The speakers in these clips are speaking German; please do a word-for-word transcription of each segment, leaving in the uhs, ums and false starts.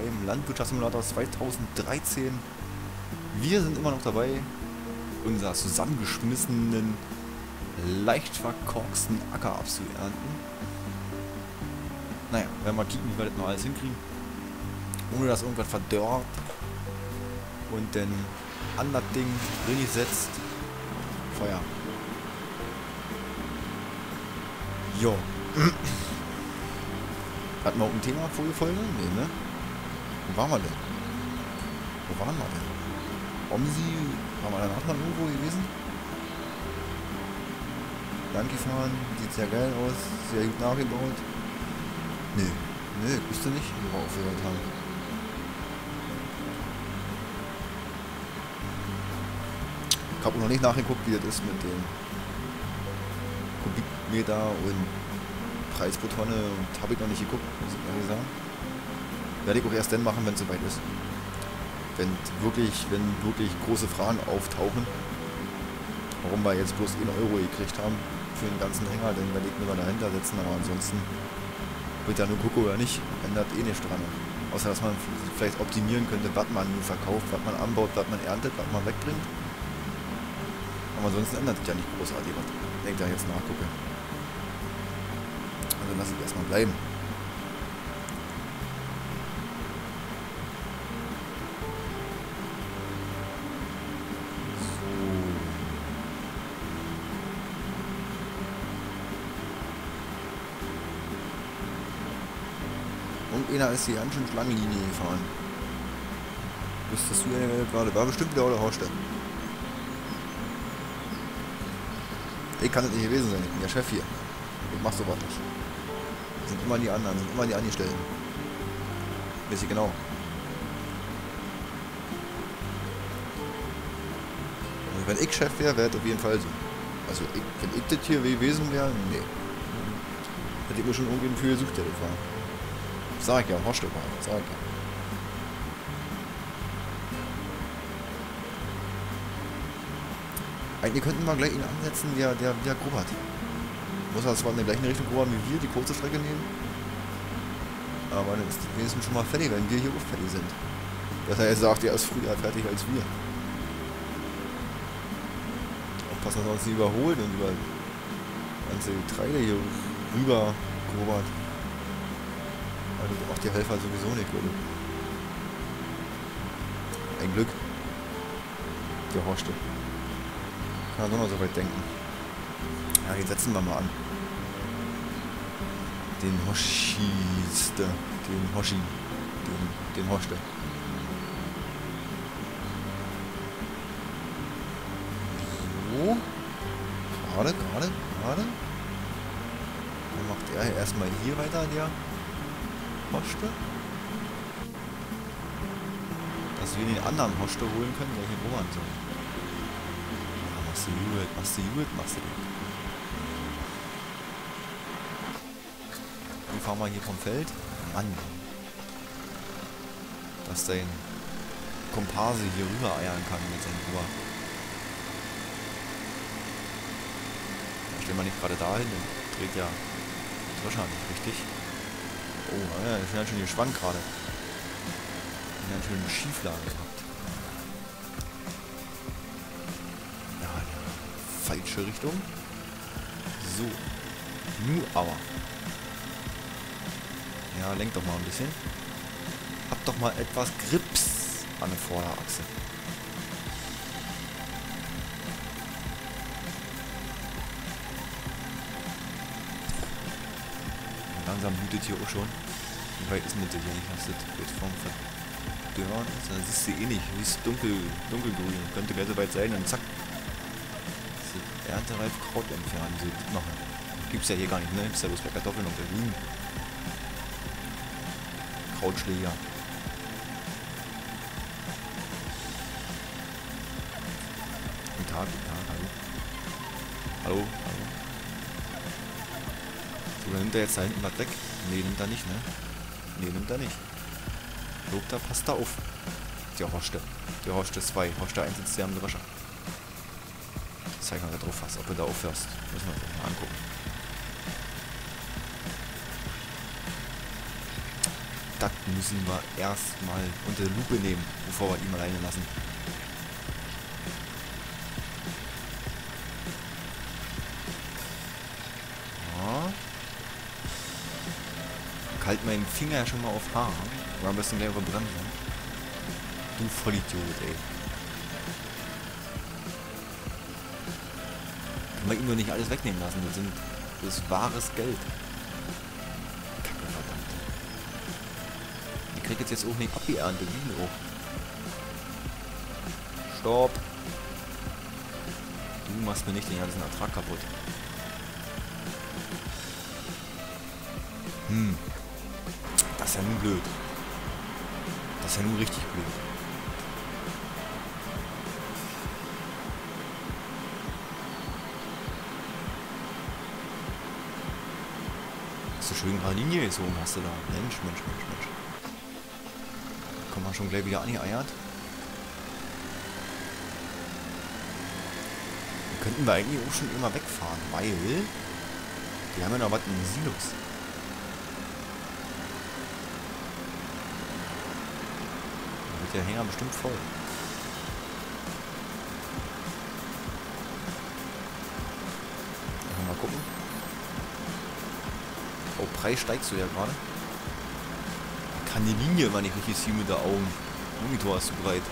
beim Landwirtschaftssimulator zweitausenddreizehn. Wir sind immer noch dabei, unser zusammengeschmissenen, leicht verkorksten Acker abzuernten. Naja, werden wir kicken, wie wir das noch alles hinkriegen. Ohne dass irgendwas verdorrt und dann an das Ding drin setzt. Feuer. Jo. Hatten wir auch ein Thema vorige Folge? Nee, ne? Wo waren wir denn? Wo waren wir denn? Omsi, waren wir danach mal irgendwo gewesen? Lang gefahren, sieht sehr geil aus, sehr gut nachgebaut. Nee, nee, wusste nicht, wie wir aufgehört haben. Ich habe noch nicht nachgeguckt, wie das ist mit dem Kubikmeter und Preis pro Tonne, und habe ich noch nicht geguckt, muss ich ehrlich sagen. Werde ich auch erst dann machen, wenn es soweit ist. Wenn wirklich, wenn wirklich große Fragen auftauchen, warum wir jetzt bloß einen Euro gekriegt haben für den ganzen Hänger, dann werde ich mir mal dahinter setzen, aber ansonsten wird ja nur gucken oder nicht, ändert eh nichts dran. Außer dass man vielleicht optimieren könnte, was man nun verkauft, was man anbaut, was man erntet, was man wegbringt. Aber ansonsten ändert sich ja nicht großartig, was ich da jetzt nachgucke. Also lasse ich erstmal bleiben. Und einer ist die ganz schön Schlangenlinie gefahren. Wüsstest du ja gerade, war bestimmt wieder der Horst. Ich kann das nicht gewesen sein, ich bin der Chef hier. Ich mach sowas nicht. Sind immer die anderen, sind immer die Angestellten. Weiß ich genau. Also wenn ich Chef wäre, wäre es auf jeden Fall so. Also ich, wenn ich das hier gewesen wäre, nee. Hätte ich mir schon irgendwie für gesucht, der das war. Sag ich ja, Horst war, sag ich ja. Eigentlich könnten wir gleich ihn ansetzen, der, der wieder grob hat. Muss er zwar in der gleichen Richtung grob haben wie wir, die kurze Strecke nehmen. Aber dann ist wenigstens schon mal fertig, wenn wir hier auch fertig sind. Dass er jetzt sagt, er ist früher fertig als wir. Aufpassen, dass er uns nicht überholt und über ganze Getreide hier rüber grobert. Also auch die Helfer sowieso nicht, glaube ich. Ein Glück. Der Horst. Kann er doch noch so weit denken. Ja, jetzt setzen wir mal an. Den Hoschiste. Den Hoschi. Den, den Hoste. So. Gerade, gerade, gerade. Dann macht er erstmal hier weiter, der Hoste. Dass wir den anderen Hoste holen können, der hier bohren soll. Machst du gut, machst du gut, machst du gut. Dann fahren wir hier vom Feld. Mann. Dass dein Komparse hier rüber eiern kann mit seinem Ohr. Da stellen wir nicht gerade dahin, dann dreht ja der Drescher nicht richtig. Oh, ja, ich bin ganz schön geschwankt gerade. Ich bin ganz schön eine Schieflage gehabt. Falsche Richtung. So. Nu aber. Ja, lenkt doch mal ein bisschen. Hab doch mal etwas Grips an der Vorderachse. Und langsam blutet hier auch schon. Wie weit ist denn das hier nicht? Hast du das jetzt vom Verdörren? Das siehst du eh nicht. Wie ist dunkel, dunkelgrün. Könnte gleich so weit sein und zack. Erntereif Kraut entfernen, so machen. Gibt's ja hier gar nicht, ne? Gibt's ja bloß bei Kartoffeln und Berlin. Krautschläger. Guten Tag, guten Tag, hallo. Hallo, hallo. So, dann nimmt er jetzt da hinten was weg. Ne, nimmt er nicht, ne? Ne, nimmt er nicht. Lob, da passt da auf. Der Horste. Der Horste zwei. Horste eins sitzt ja am Drescher. Zeig mal, wer drauf hast, ob du da aufhörst. Müssen wir uns mal angucken. das müssen wir erstmal unter Lupe nehmen, bevor wir ihn alleine lassen. Ja. Kalt meinen Finger ja schon mal auf H. Oder am besten gleich auf der Bremse. Du Vollidiot, ey. Können wir ihm nur nicht alles wegnehmen lassen. Das sind das ist wahres Geld. Kacke, verdammt. Ich krieg jetzt jetzt auch nicht abgeerntet. Wie auch. Stopp. Du machst mir nicht den ganzen Ertrag kaputt. Hm. Das ist ja nun blöd. Das ist ja nun richtig blöd. Hast du schön gerade Linie gezogen, hast du da. Mensch, Mensch, Mensch, Mensch. Kommt man schon gleich wieder angeeiert. Dann könnten wir eigentlich auch schon immer wegfahren, weil wir haben ja noch was in den Silos. Da wird der Hänger bestimmt voll. Mal gucken. Oh, Preis steigst du ja gerade. Kann die Linie immer nicht richtig ziehen mit der Augen. Monitor ist zu breit.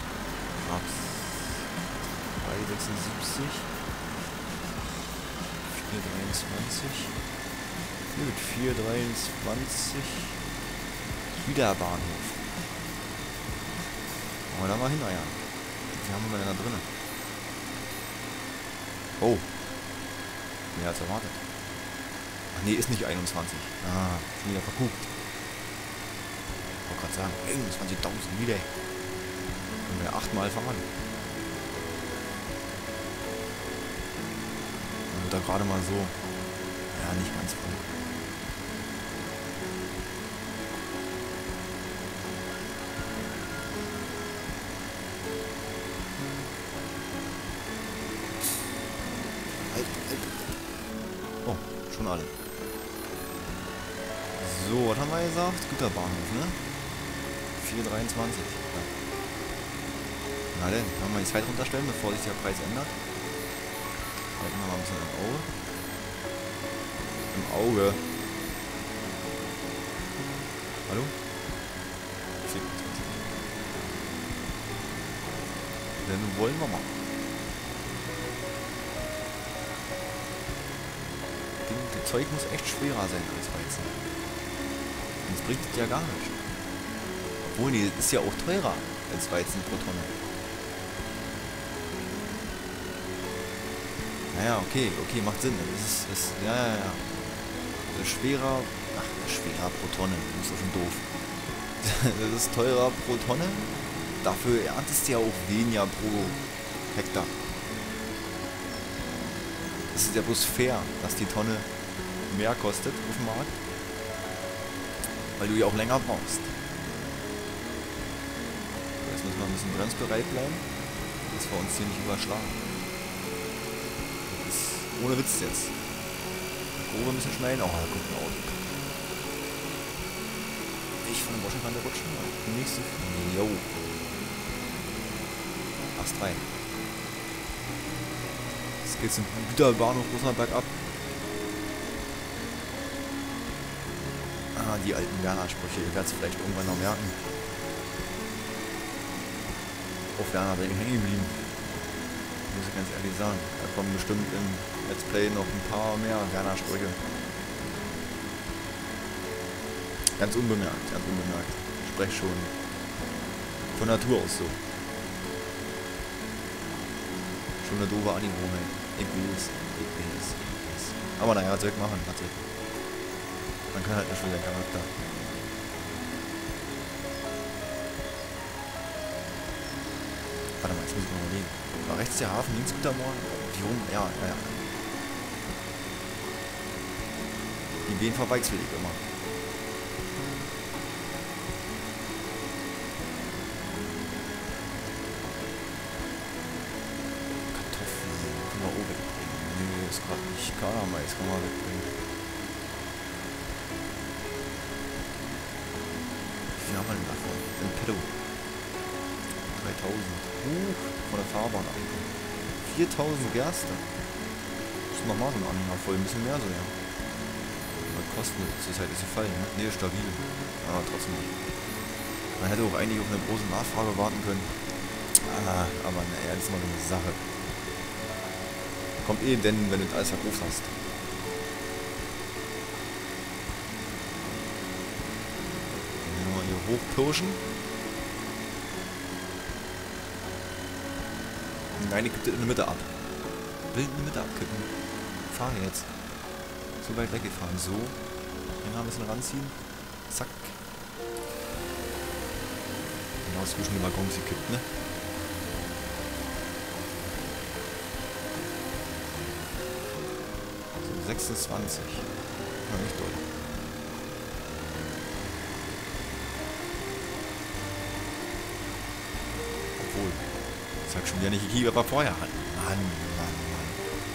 drei sechsundsiebzig. vier dreiundzwanzig. Gut, vier dreiundzwanzig. Wieder Bahnhof. Wollen wir da mal hin, ja. Wie haben wir denn da drinnen? Oh. Mehr als erwartet. Ach nee, ist nicht einundzwanzig. Ah, schon wieder verguckt. Ich wollte gerade sagen, einundzwanzigtausend wieder. Können wir achtmal fahren. Dann wird da gerade mal so. Ja, nicht ganz voll. Oh, schon alle. So, was haben wir gesagt? Güterbahnhof, ne? vier dreiundzwanzig. Ja. Na denn, können wir die Zeit runterstellen, bevor sich der Preis ändert. Halten wir mal ein bisschen im Auge. Im Auge. Hallo? Dann wollen wir mal. Das Zeug muss echt schwerer sein als Weizen. Sonst bringt es ja gar nicht. Obwohl, nee, das ist ja auch teurer als Weizen pro Tonne. Naja, okay, okay, macht Sinn. Das ist, das, ja, ja, ja. Das ist schwerer, ach, das ist schwerer pro Tonne. Das ist doch schon doof. Das ist teurer pro Tonne. Dafür erntest du ja auch weniger pro Hektar. Es ist ja bloß fair, dass die Tonne mehr kostet auf dem Markt, weil du ja auch länger brauchst. Jetzt müssen wir ein bisschen bremsbereit bleiben, dass wir uns hier nicht überschlagen. Das ist ohne Witz jetzt. Grobe ein bisschen schneiden. Oh, da kommt ein Auto. Ich von der Waschkante rutschen. Die nächste. Jo. Ast rein. Jetzt geht's im Güterbahnhof Rosenberg ab. Ah, die alten Werner-Sprüche. Ihr werdet es vielleicht irgendwann noch merken. Auf Werner bin ich hängen geblieben. Muss ich ganz ehrlich sagen. Da kommen bestimmt im Let's Play noch ein paar mehr Werner-Sprüche. Ganz unbemerkt, ganz unbemerkt. Ich spreche schon von Natur aus so. Schon eine doofe Angewohnheit. Ich weiß, ich weiß, ich weiß. Aber naja, was soll ich machen? Was soll ich? Man kann halt nicht für seinen Charakter. Warte mal, jetzt muss ich mal überlegen. War rechts der Hafen, links Gütermauer? Wie rum? Ja, ja, ja. Die Wehen verwechsel ich immer. Kartoffeln können wir auch wegbringen. Nee, ist gerade nicht Kalamais, kann man wegbringen. Huch, von der Fahrbahn ab. viertausend Gerste. Das ist nochmal so ein Anhänger voll, ein bisschen mehr so, ja. Was kostet zur Zeit ist sie fallen, ne? Nee, stabil. Aber trotzdem nicht. Man hätte auch eigentlich auf eine große Nachfrage warten können. Ah, aber naja, das ist mal so eine Sache. Kommt eh denn, wenn du alles verkauft hast. Mal hier hochpirschen. Nein, ich kippe in der Mitte ab. Will in der Mitte abkippen. Fahren jetzt. So weit weggefahren. So. Den ein bisschen ranziehen. Zack. Genau zwischen den Waggons gekippt, ne? So, sechsundzwanzig. Ja, nicht doll. Obwohl. Sag schon wieder nicht, ich aber vorher an. Mann, Mann, Mann.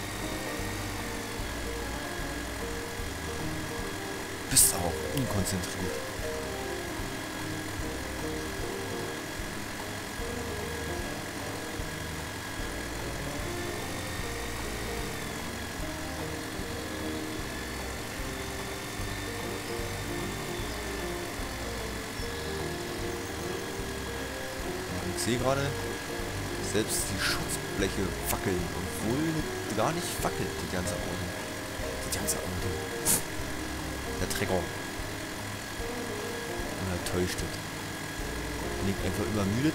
Bist auch unkonzentriert. Ich sehe gerade, selbst die Schutzbleche wackeln, obwohl gar nicht wackelt, die ganze Auto. Die ganze Auto. Der Trecker. Oder täuscht es. Liegt einfach übermüdet.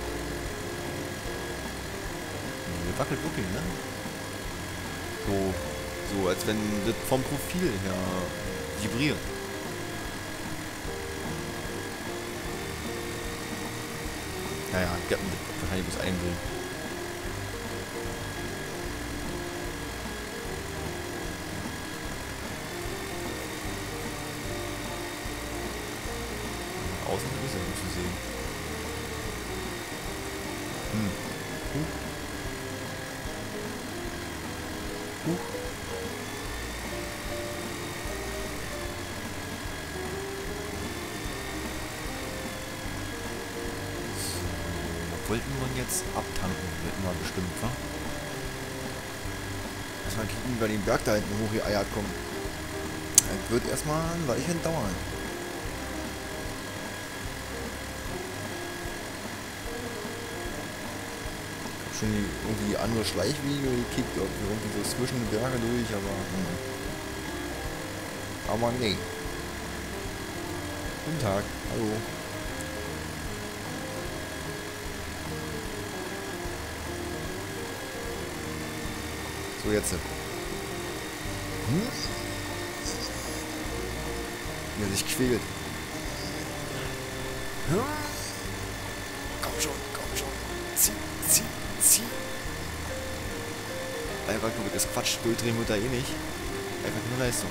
Der wackelt wirklich, ne? So, so als wenn das vom Profil her vibriert. Naja, ich hab mir wahrscheinlich bloß einbilden. Außen ist er nicht zu sehen. Hm. Huch. Huch. Wollten wir jetzt abtanken, wollten wir bestimmt, wa? Erstmal kicken, bei den Berg da hinten hochgeeiert kommen. Das wird erstmal ein Weilchen dauern. Ich hab schon die, irgendwie andere Schleichwege gekickt, irgendwie so zwischen den Bergen durch, aber... Hm. Aber nee. Guten Tag, hallo. So, jetzt. Hm? Wie er sich quält. Hm? Komm schon, komm schon. Zieh, zieh, zieh. Einfach, du, das Quatsch, durchdrehen wird er eh nicht. Einfach nur Leistung.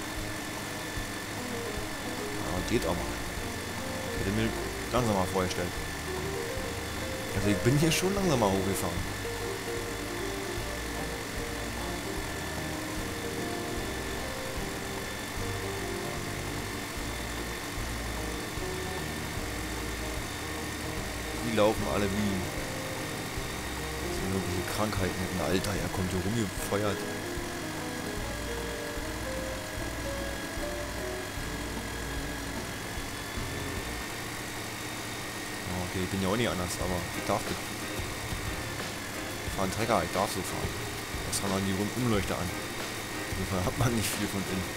Aber geht auch mal. Ich hätte mir langsamer vorgestellt. Also ich bin hier schon langsamer hochgefahren. Die laufen alle wie so irgendwelche Krankheiten mit dem Alter. Er kommt hier rumgefeuert. Okay, ich bin ja auch nicht anders, aber ich darf das. Ich fahre einen Trecker, ich darf so fahren. Das haben wir die Umleuchter an. Insofern hat man nicht viel von innen.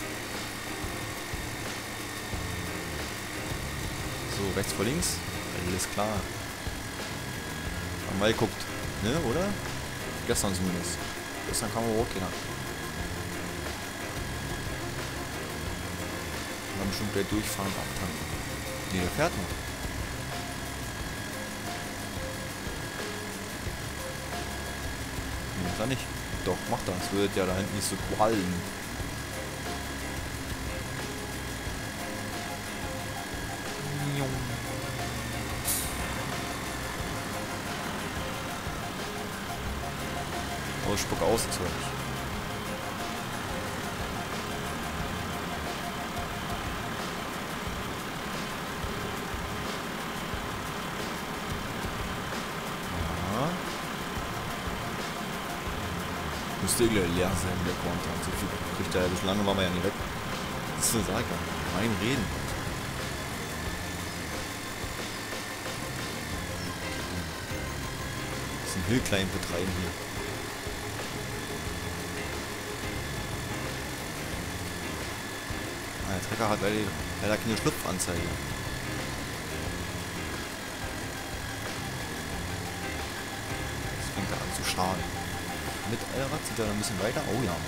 So, rechts vor links. Alles klar. Haben mal geguckt, ne, oder? Gestern zumindest. Gestern kam er hochgehen. Dann bestimmt gleich durchfahren und abtanken. Ne, der fährt noch. Ne, macht er nicht. Doch, macht er. Es wird ja da hinten nicht so qualmen. Oh, spuck aus, das höre ich. Müsste leer sein, der Korntank. So viel kriegt er ja. Bis lange waren wir ja nicht weg. Das ist eine Sache. Mein Reden. Das ist ein Hillklein betreiben hier. Ah, der Trecker hat leider, leider keine Schlupfanzeige. Das fängt er an zu schaden. Mit Allrad zieht er ein bisschen weiter. Oh ja.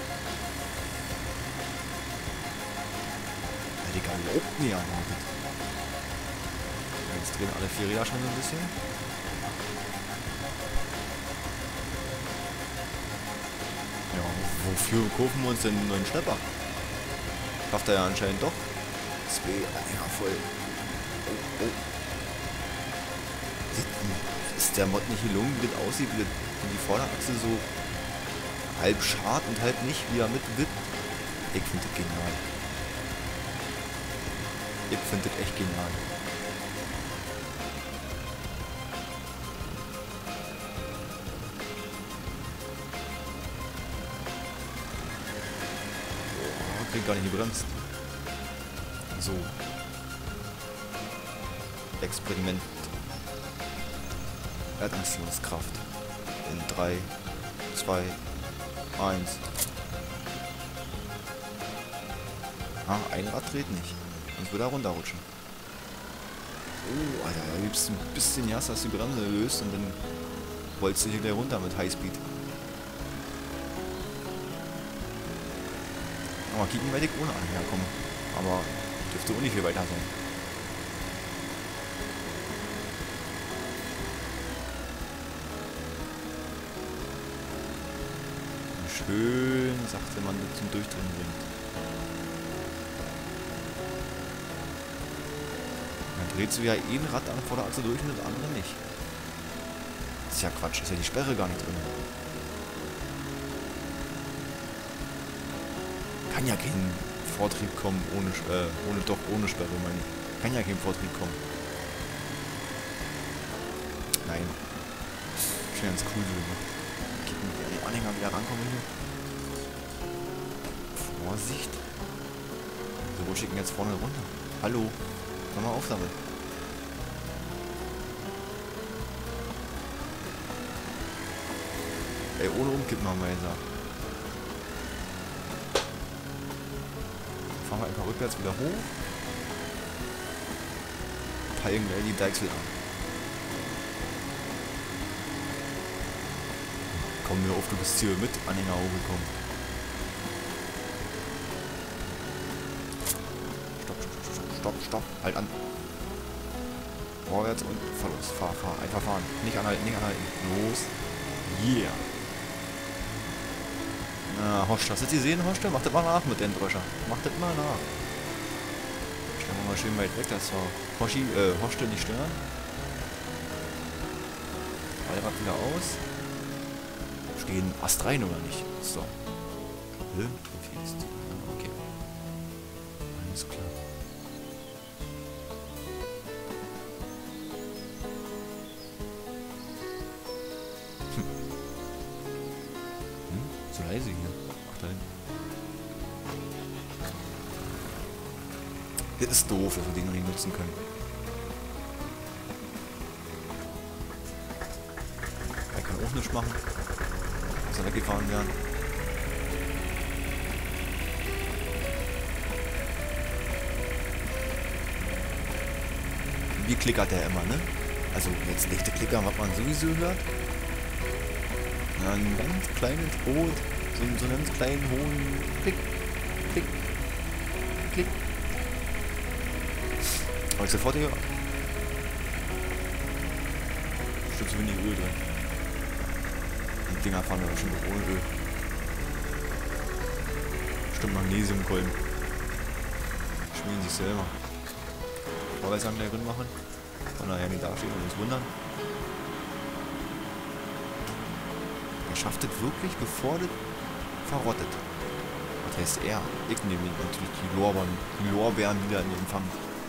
Ja, Digga, überhaupt nicht erwartet. Ja, jetzt drehen alle vier Räder schon so ein bisschen. Ja, wofür kaufen wir uns denn einen neuen Schlepper? Schafft er ja anscheinend doch. Zwei Anhänger voll. Oh, oh. Ist der Mod nicht gelungen, wie das aussieht, wie, das, wie die Vorderachse so halb schart und halb nicht, wie er mit wippt? Ich finde das genial. Ich finde das echt genial. Oh, krieg gar nicht gebremst. So. Experiment. Erdanziehungskraft. In drei, zwei, eins. Ah, ein Rad dreht nicht. Sonst würde er runterrutschen. Oh, Alter, da gibt's ein bisschen Jas, dass die Bremse löst und dann rollst du hier gleich runter mit Highspeed. Aber kicken werde ich ohne Anhänger kommen. Aber dürfte auch nicht viel weiter sein. Schön sachte man das zum Durchdrehen bringt. Dann drehst du ja eh ein Rad an vor der Achse durch und das andere nicht. Das ist ja Quatsch, ist ja die Sperre gar nicht drin. Kann ja kein Vortrieb kommen ohne, äh, ohne doch ohne Sperre, meine ich. Kann ja kein Vortrieb kommen. Nein. Schon ganz cool so. Kicken, wie die Anhänger wieder rankommen hier. Vorsicht. So, wo schicken jetzt vorne runter? Hallo. Komm mal auf damit. Ey, ohne umkippen haben wir gesagt. Fahren wir einfach rückwärts wieder hoch. Peilen wir die Deichsel an. Komm mir auf, du bist hier mit Anhänger hochgekommen. Stopp, stopp, stopp, stopp, stopp. Halt an. Vorwärts und Verlust. Fahr, fahr. Einfach fahren. Nicht anhalten, nicht anhalten. Los. Yeah. Na, Hosch, hast du die gesehen, Hosch? Mach das mal nach mit den Dröscher. Mach das mal nach. Stellen wir mal schön weit weg, dass wir Hoschi, äh, Hosch nicht stören. Allrad wieder aus. Stehen Ast rein oder nicht? So. Hä? Okay. Alles klar. Hm. Hm? So leise hier. Ach, da hinten. Das ist doof, dass wir den noch nicht nutzen können. Er kann auch nichts machen. Muss er weggefahren werden. Wie klickert der immer, ne? Also jetzt nicht der Klicker, was man sowieso hört. Ja, ein ganz kleines Rot, so, so einen ganz kleinen hohen Klick, Klick, Klick. Aber ich sofort hier. Stimmt zu wenig Öl drin. Die Dinger fahren wir bestimmt auch ohne Öl. Stimmt, Magnesiumkolben. Schmieren sich selber. Vorwärtsgang gleich drin machen. Von daher nicht dastehen und uns wundern. Er schafft es wirklich, bevor das verrottet. Was heißt er? Ich nehme natürlich die Lorbeeren, die Lorbeeren wieder in den Empfang.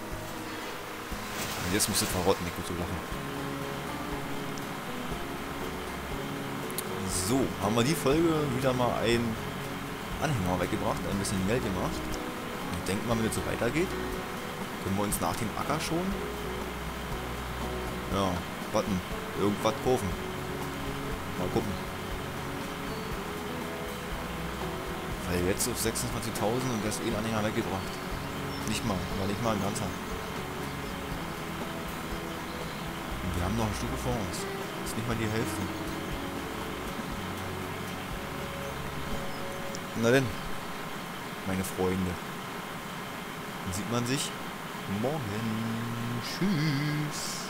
Und jetzt muss es verrotten, ich muss so lachen. So, haben wir die Folge wieder mal einen Anhänger weggebracht, ein bisschen Geld gemacht. Ich denke mal, wenn es so weitergeht, können wir uns nach dem Acker schon, ja, Button, irgendwas kaufen. Mal gucken. Weil jetzt auf sechsundzwanzigtausend und das eh ein Anhänger weggebracht. Nicht mal, aber nicht mal ein ganzer. Und wir haben noch ein Stück vor uns. Das ist nicht mal die Hälfte. Na denn, meine Freunde. Dann sieht man sich morgen. Tschüss.